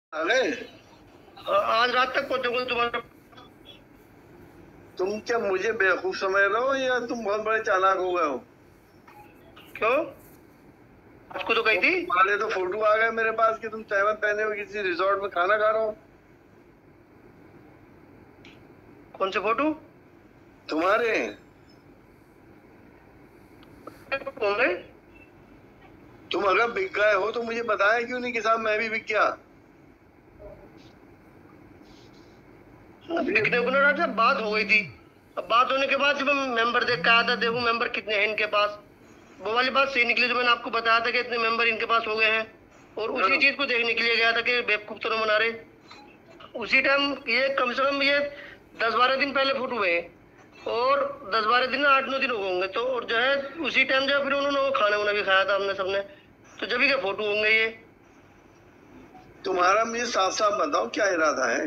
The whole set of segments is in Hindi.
आ गए। आज रात तक पहुंचोगे तुम्हारा। तुम क्या मुझे बेवकूफ समझ रहे हो या तुम बहुत बड़े चालाक हो गए हो? क्यों? आपको तो कही थी। तुम्हारे तो फोटो आ गए मेरे पास कि तुम तहमत पहने हो किसी रिजॉर्ट में खाना खा रहे हो। कौन से फोटो? तुम्हारे होंगे। तुम अगर बिक गए हो तो मुझे बताया क्यों नहीं कि साहब मैं भी बिक गया। बिकने को ना राजा बात हो गई थी। अब बात होने के बाद जब मैं मेंबर देख के आया था, देखूं मेंबर कितने हैं इनके पास, वो वाली बात सही निकली। तो मैंने आपको बताया था कि इतने मेंबर इनके पास हो गए हैं, और उसी चीज को देखने के लिए गया था कि बेवकूफ तो न बना रहे। उसी टाइम ये कम से कम ये 10-12 दिन पहले फोटो हुए, और 10-12 दिन 8-9 दिन हो गए होंगे। तो और जो है उसी टाइम जो है फिर उन्होंने वो खाना वाना भी खाया था हमने सबने, तो जब के फोटो होंगे ये। तुम्हारा मुझे साफ साफ बताओ क्या इरादा है?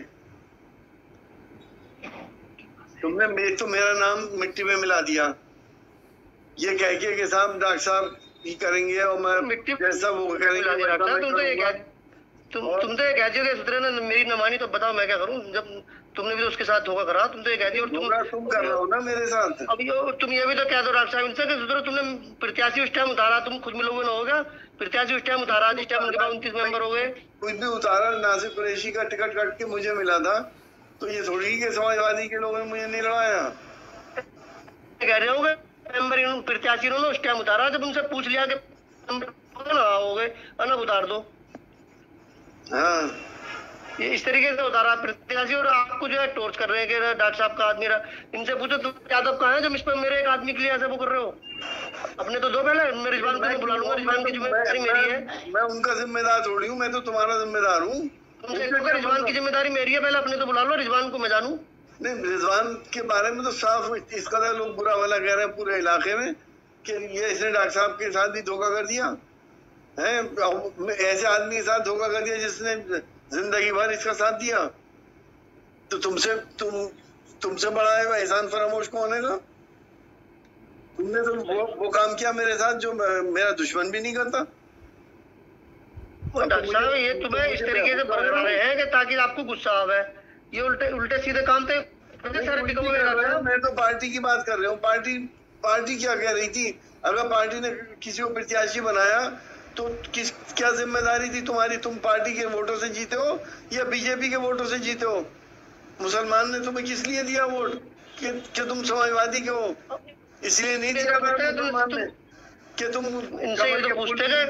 तुमने तो मेरा नाम मिट्टी में मिला दिया ये कह के साहब डॉक्टर साहब ही करेंगे और मैं मिट्टी जैसा वो करेंगे तुम तो ये कहती हो कि सुधरे ने मेरी न मानी, तो बताओ मैं क्या करूं? जब तुमने भी तो उसके साथ धोखा करा। तुम तो ये कहती हो, तुम कर रहे हो ना मेरे साथ। अब तुम ये भी तो कह दो डॉक्टर साहब इनसे कि सुधरो, तुमने प्रत्याशी उस टाइम उतारा, तुम खुद मिलोगे ना होगा। प्रत्याशी उस टाइम उतारा जिस टाइम उनके पास 29 मेंबर हो गए। कुछ भी उतारा, नासिर कुरैशी का टिकट कट के मुझे मिला था, तो ये थोड़ी के समाजवादी के लोगों ने मुझे नहीं लड़ाया। कह रहे होगे मेंबर प्रत्याशी उन्होंने उस टाइम उतारा जब उनसे पूछ लिया कि हो गए अलग उतार दो। हाँ, ये इस तरीके से उतारा प्रत्याशी, और आपको जो है टॉर्च कर रहे हैं कि डॉक्टर साहब का आदमी रहा। इनसे पूछो तो यादव कहाँ है जब इस पर मेरे एक आदमी के लिए ऐसा वो कर रहे हो? अपने तो दो पहले। मैं रिजवान को बुला लूंगा, रिजवान की जिम्मेदारी मेरी है। मैं उनका जिम्मेदार थोड़ी हूँ, मैं तो तुम्हारा जिम्मेदार हूँ। तुमसे रिजवान की जिम्मेदारी मेरी है, पहले अपने तो बुला लो, रिजवान को मैं जानू। नहीं, रिजवान के बारे में तो साफ इस कदर लोग बुरा भला कह रहे हैं पूरे इलाके में कि ये इसने डॉक्टर साहब के साथ भी धोखा कर दिया है। ऐसे आदमी के साथ धोखा कर दिया जिसने जिंदगी भर इसका साथ दिया। तो तुमसे बड़ा है एहसान फरामोश कौन है ना? तुमने तो वो काम किया मेरे साथ जो मेरा दुश्मन भी नहीं करता। डॉक्टर साहब ये तुम्हें इस तरीके से बरगला रहे हैं कि ताकि आपको गुस्सा आवे। ये उल्टे उल्टे सीधे काम थे सारे। मैं तो पार्टी की बात कर रहा हूँ। पार्टी क्या कह रही थी? अगर पार्टी ने किसी को प्रत्याशी बनाया तो क्या जिम्मेदारी थी तुम्हारी? तुम पार्टी के वोटों से जीते हो या बीजेपी के वोटों से जीते हो? मुसलमान ने तुम्हें किस लिए दिया वोट? कि तुम समाजवादी के हो, इसलिए नहीं दिया मुसलमान ने कि तुम इनसे तो पूछते थे।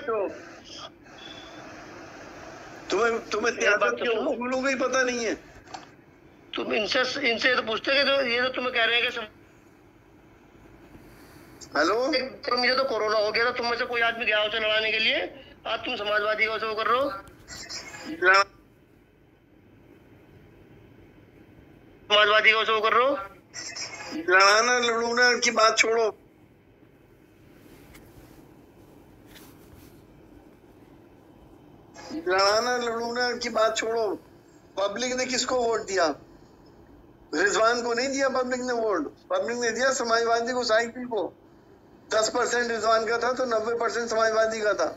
तुम्हें सियासत के उसूलों का ही पता नहीं है। तुम इनसे तो पूछते थे, तो ये तो तुम्हें कह रहे हैं कि हेलो, तो मुझे तो कोरोना हो गया था, तुम में से कोई आदमी गया उसे लड़ाने के लिए, आज तुम समाजवादी को वो कर रहे हो। समाजवादी को वो कर रहे हो। लड़ाना लड़ूना की बात छोड़ो। लड़ाना लड़ूना की बात छोड़ो। पब्लिक ने किसको वोट दिया? रिजवान को नहीं दिया पब्लिक ने वोट। पब्लिक ने दिया समाजवादी को, साइकिल को। 10% रिजवान का था तो 90% समाजवादी का था।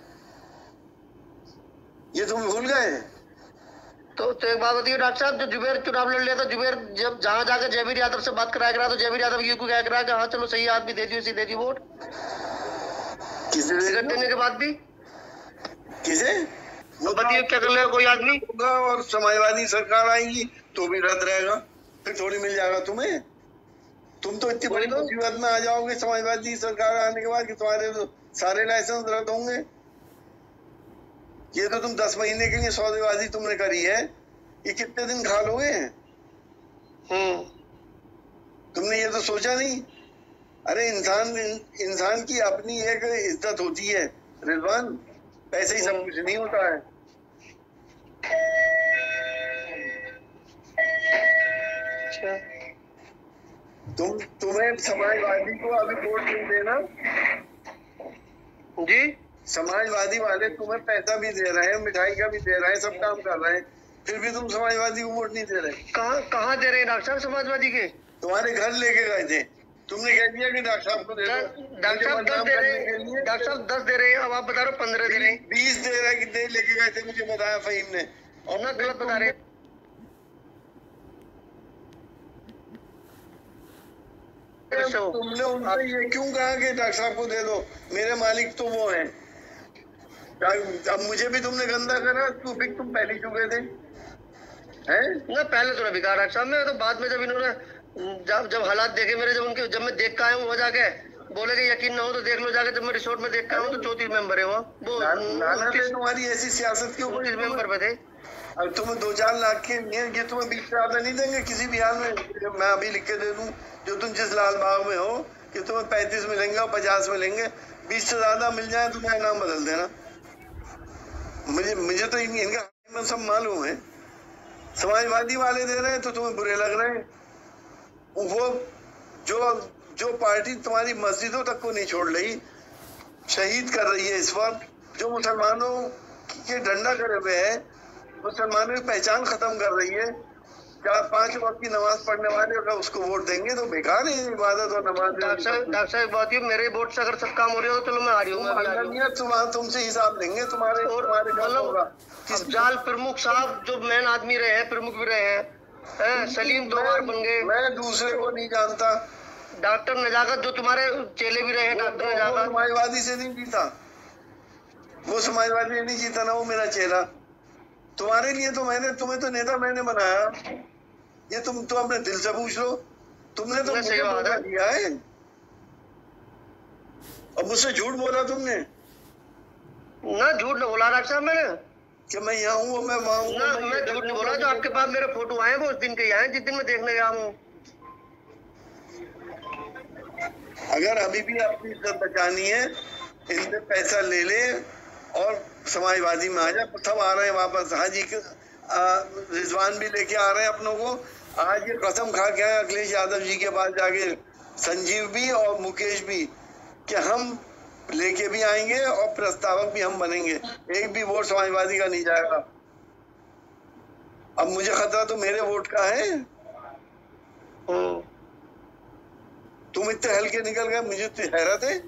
ये तुम भूल गए? तो एक बात होती है डॉक्टर साहब, जो जुबेर चुनाव लड़ लिया था, जुबेर जब जहां जाकर जयवीर यादव से बात कराया गया तो जयवीर यादव ये को क्या करा कि हाँ चलो सही आदमी दे दियो, दे दी वोट। किसे देने के बाद भी किसे वो बताइए क्या कर लेगा कोई आदमी होगा? और समाजवादी सरकार आएगी तो भी रद्द रहेगा, फिर थोड़ी मिल जाएगा तुम्हें। तुम तो इतनी बड़ी मुसीबत में आ जाओगे समाजवादी सरकार आने के बाद कि तुम्हारे तो सारे लाइसेंस रद्द होंगे। ये तो तुम 10 महीने के लिए सौदेबाजी तुमने करी है, ये कितने दिन खा लोगे? तुमने ये तो सोचा नहीं। अरे इंसान की अपनी एक इज्जत होती है रिजवान, पैसे ही सब कुछ नहीं होता है। अच्छा, तुम्हें समाजवादी को अभी वोट नहीं देना जी? समाजवादी वाले तुम्हें पैसा भी दे रहे हैं, मिठाई का भी दे रहे हैं, सब काम कर रहे हैं, फिर भी तुम समाजवादी को वोट नहीं दे रहे। कहाँ दे रहे हैं डॉक्टर साहब समाजवादी के? तुम्हारे घर लेके गए थे, तुमने कह दिया कि डॉक्टर साहब को दे दो। डॉक्टर साहब 10 दे रहे हैं, डॉक्टर साहब 10 दे रहे हैं, अब आप बता रहे हो 15 दे रहे हैं। 20 दे रहे, कितने लेके गए थे मुझे बताया फहीम ने। और ना गलत बता रहे। तुमने उनसे ये क्यों कहा कि डॉक्टर साहब को दे दो, मेरे मालिक तो वो हैं। अब मुझे भी तुमने गंदा करा, तुम पहले चुके थे हैं? ना पहले तो ना बिगाड़ा डॉक्टर साहब, मैं तो बाद में जब इन्होंने जब हालात देखे मेरे, जब मैं देख के आया हूँ, वो जाके बोले कि यकीन ना हो तो देख लो जाके, जब मैं रिसोर्ट में देख के आया हूँ तो 34 मेंबर है वो तुम्हारी ऐसी सियासत क्यों? 34 मेंबर पे थे। अब तुम्हें 2-4 लाख के ये तुम्हें 20 से ज्यादा नहीं देंगे किसी भी हाल में। मैं अभी लिख के दे दूं जो तुम जिस लाल बाग में हो कि तुम्हें 35 मिलेंगे और 50 मिलेंगे, 20 से ज्यादा मिल जाए तो मेरा नाम बदल देना। मुझे तो इनका सब मालूम है। समाजवादी वाले दे रहे हैं तो तुम्हें बुरे लग रहे हैं। वो जो पार्टी तुम्हारी मस्जिदों तक को नहीं छोड़ रही, शहीद कर रही है इस वक्त, जो मुसलमानों के डंडा करे हुए है, मुसलमानों की पहचान खत्म कर रही है, क्या 5 वक्त की नमाज पढ़ने वाले अगर उसको वोट देंगे तो बेकार है इबादत और नमाज। डॉक्टर साहब बात है, मेरे वोट से अगर सब काम हो रहा हो तो चलो मैं आ रही हूँ, तुमसे हिसाब लेंगे तुम्हारे जाल प्रमुख साहब जो मेन आदमी रहे हैं, प्रमुख भी रहे हैं, सलीम 2 बार बन गए। मैं दूसरे को नहीं जानता। डॉक्टर नजाकत जो तुम्हारे चेले भी रहे हैं, डॉक्टर नजाकत समाजवादी से नहीं जीता, वो समाजवादी नहीं जीता ना, वो मेरा चेला। तुम्हारे लिए तो तुम्हें तो नेता मैंने बनाया, ये तुम तो अपने दिल से पूछ लो। तुमने तो मुझे धोखा दिया है और मुझसे झूठ बोला तुमने। ना झूठ न बोला डॉक्टर साहब मैंने कि मैं यहाँ हूँ मैं वहाँ हूँ। मैं झूठ नहीं बोला, जो आपके पास मेरे फोटो आए वो उस दिन के आए जिस दिन मैं देखने गया हूँ। अगर अभी भी अपनी इज्जत बचानी है, इनसे पैसा ले ले और समाजवादी में आ जा। सब आ रहे हैं वापस, हाजी रिजवान भी लेके आ रहे हैं अपनों को। आज ये कसम खा के आए अखिलेश यादव जी के पास जाके, संजीव भी और मुकेश भी, कि हम लेके भी आएंगे और प्रस्तावक भी हम बनेंगे, एक भी वोट समाजवादी का नहीं जाएगा। अब मुझे खतरा तो मेरे वोट का है। तुम इतने हल्के निकल गए, मुझे तो हैरत है।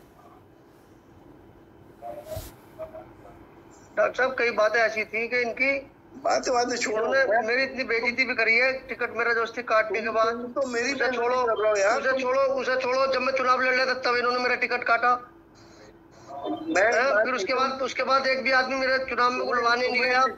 डॉक्टर साहब कई बातें ऐसी थी कि इनकी बातें छोड़ो, मेरी इतनी बेइज्जती भी करी है टिकट मेरा जबरदस्ती काटने के बाद। तो मेरी उसे छोड़ो जब मैं चुनाव लड़ रहा था तब इन्होंने मेरा टिकट काटा। फिर उसके बाद एक भी आदमी मेरे चुनाव में बुलवाने नहीं गया।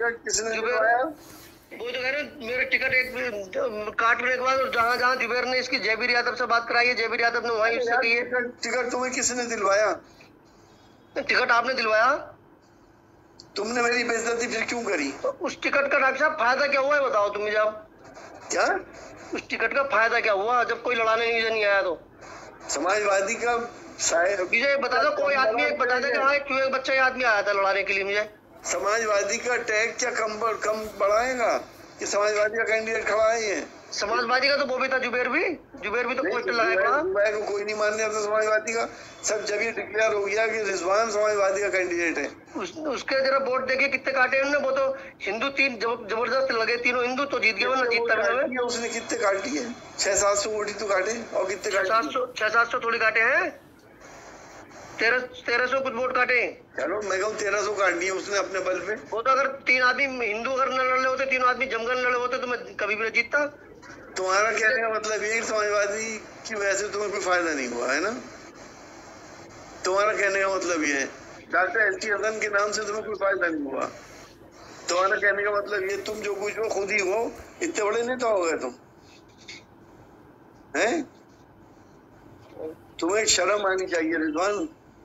वो जो कह रहे मेरे टिकट एक काटने के बाद जहाँ जुबेर ने इसकी जयवीर यादव से बात कराई है, जयवीर यादव ने वहीं उससे कही है। टिकट तुम्हें किसने दिलवाया? टिकट आपने दिलवाया। तुमने मेरी बेइज्जती फिर क्यों करी? तो उस टिकट का डॉक्टर साहब फायदा क्या हुआ है बताओ तुम मुझे। क्या उस टिकट का फायदा क्या हुआ जब कोई लड़ाने नहीं आया? तो समाजवादी का मुझे बता दो, कोई आदमी एक बता दे कि हाँ क्यों एक बच्चा आदमी आया था लड़ाने के लिए। मुझे समाजवादी का टैग क्या कम बढ़ाएगा कि समाजवादी का कैंडिडेट खड़ा है? ये समाजवादी का तो वो भी था, जुबेर भी तो पोस्टर लगाया। मैं कोई नहीं मानने आता समाजवादी का। सब जब ये डिक्लेयर हो गया कि रिजवान समाजवादी का कैंडिडेट है, उसके जरा वोट देखिए कितने काटे उन्होंने। वो तो हिंदू तीन जबरदस्त लगे, तीनों हिंदू तो जीत गए, जीतता उसने कितने काटी है? 600-700 वोट तो काटे। और कितने 600-700 थोड़ी काटे हैं, 1300 कुछ वोट काटे। चलो मैं कहूँ 1300 काट दिए उसने अपने बल पे। वो तो अगर 3 आदमी हिंदू अगर न लड़े होते, 3 आदमी जमकर लड़े होते तो मैं कभी भी जीतता। तुम्हारा कहने का मतलब ये समाजवादी की वजह से तुम्हें कोई फायदा नहीं हुआ है ना? तुम्हारा कहने का मतलब ये है डॉक्टर एस टी हसन के नाम से तुम्हें कोई फायदा नहीं हुआ। तुम्हारा कहने का मतलब ये तुम जो कुछ हो खुद ही हो, इतने बड़े नेता हो गए तुम हैं। तुम्हें शर्म आनी चाहिए रिजवान।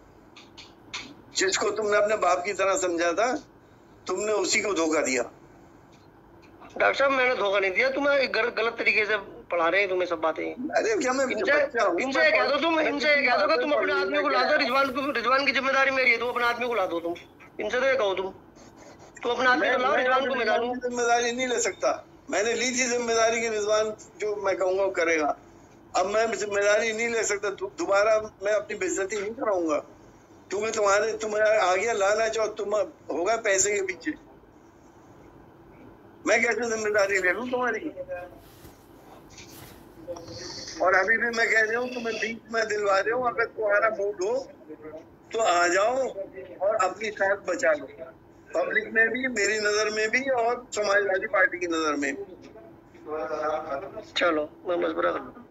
जिसको तुमने अपने बाप की तरह समझा था, तुमने उसी को धोखा दिया। डॉक्टर साहब मैंने धोखा नहीं दिया, तुम्हें गलत तरीके से पढ़ा रहे हैं तुम्हें सब बातें। अरे क्या मैं इनसे कह दो कि तुम अपने आदमी को ला दो, रिजवान की जिम्मेदारी मेरी है, तुम अपने आदमी को ला दो। तुम इनसे तो ये कहो तुम अपने आदमी को लाओ, रिजवान को मैं डालूं। जिम्मेदारी नहीं ले सकता, मैंने ली थी जिम्मेदारी की रिजवान जो मैं कहूँगा करेगा। अब मैं जिम्मेदारी नहीं ले सकता, दोबारा मैं अपनी बेइज्जती नहीं कराऊंगा क्योंकि तुम्हारे आ गया लालच और तुम होगा पैसे के पीछे। मैं कैसे जिम्मेदारी ले लूं तुम्हारी? और अभी भी मैं कह रही हूँ तुम्हें बीच में दिलवा रही हूँ, अगर तुम्हारा मूड हो तो आ जाओ और अपनी साथ बचा लो। पब्लिक में भी, मेरी नजर में भी और समाजवादी पार्टी की नजर में भी। चलो मैं मशवरा